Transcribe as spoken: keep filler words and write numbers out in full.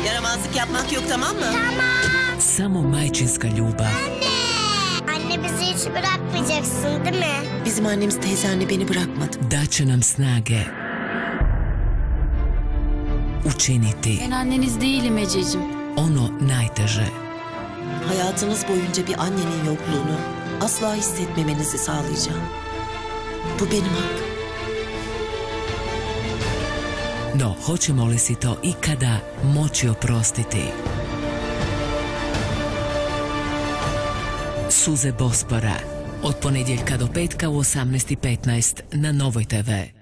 Yaramazlık yapmak yok, tamam mı? Tamam. Samo majčinska ljubav. Anne! Anne bizi hiç bırakmayacaksın değil mi? Bizim annemiz teyzenle beni bırakmadı. Daće nam snage učiniti Ben anneniz değilim Ececiğim. ono najteže. Hayatınız boyunca bir annenin yokluğunu asla hissetmemenizi sağlayacağım. Bu benim hakkım. No, hoćemo li si to ikada moći oprostiti? Suze Bospora. Od ponedjeljka do petka u osamnaest i petnaest na Novoj te ve.